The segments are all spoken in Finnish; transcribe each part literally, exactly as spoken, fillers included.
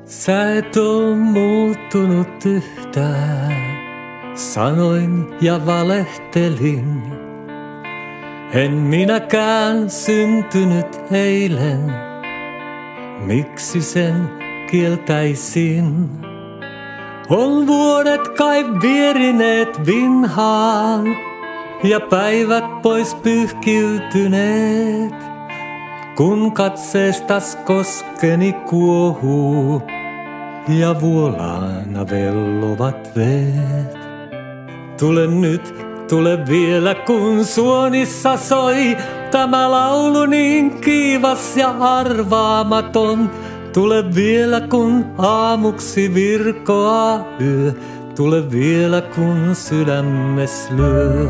Sä et oo muuttunut yhtään, sanoin ja valehtelin. En minäkään syntynyt eilen, miksi sen kieltäisin? On vuodet kai vierineet vinhaan ja päivät pois pyyhkiytyneet, kun katseestas koskeni kuohuu ja vuolaana vellovat veet. Tule nyt, tule vielä, kun suonissa soi tämä laulu niin kiivas ja arvaamaton. Tule vielä, kun aamuksi virkoaa yö. Tule vielä, kun sydämes lyö.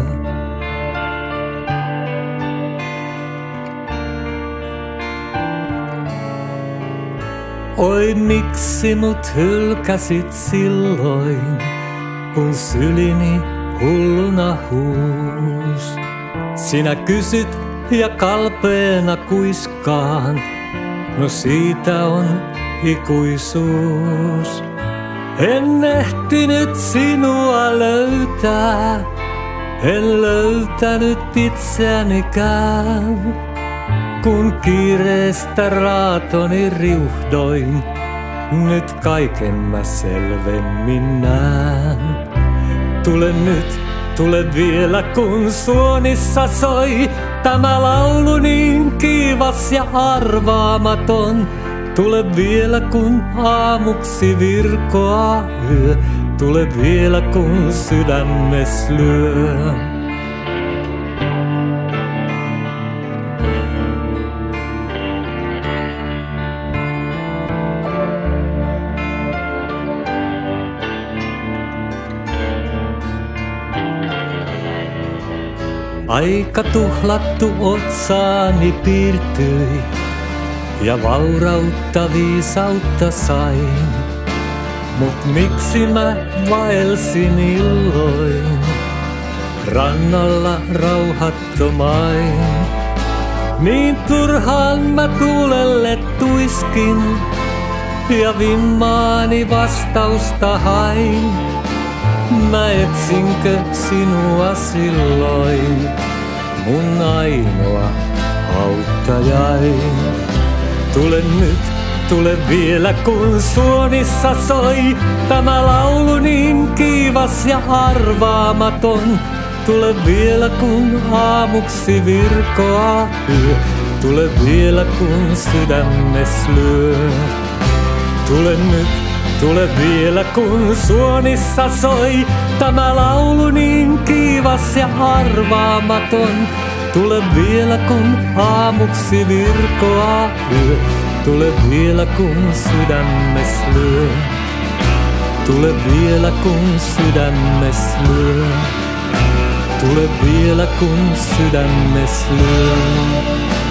Oi, miksi mut hylkäsit silloin, kun sylini hulluna huus. Sinä kysyt ja kalpeena kuiskaan, no siitä on ikuisuus. En ehtinyt sinua löytää, en löytänyt itseänikään, kun kiireestä raatoni riuhdoin, nyt kaiken mä selvemmin näen. Tule nyt, tule vielä, kun suonissa soi tämä laulu niin kiivas ja arvaamaton. Tule vielä, kun aamuksi virkoaa yö. Tule vielä, kun sydämes lyö. Aika tuhlattu otsaani piirtyi ja vaurautta viisautta sain. Mut miksi mä vaelsin illoin rannalla rauhattomain? Niin turhaan mä tuulelle tuiskin ja vimmaani vastausta hain. Mä etsinkö sinua silloin, mun ainoa auttajain? Tule nyt, tule vielä, kun suonissa soi tämä laulu niin kiivas ja arvaamaton. Tule vielä, kun aamuksi virkoaa yö. Tule vielä, kun sydämes lyö. Tule nyt, tule vielä, kun suonissa soi tämä laulu niin kiivas ja arvaamaton. Tule vielä, kun aamuksi virkoaa yö. Tule vielä, kun sydämes lyö. Tule vielä, kun sydämes lyö. Tule vielä, kun sydämes lyö.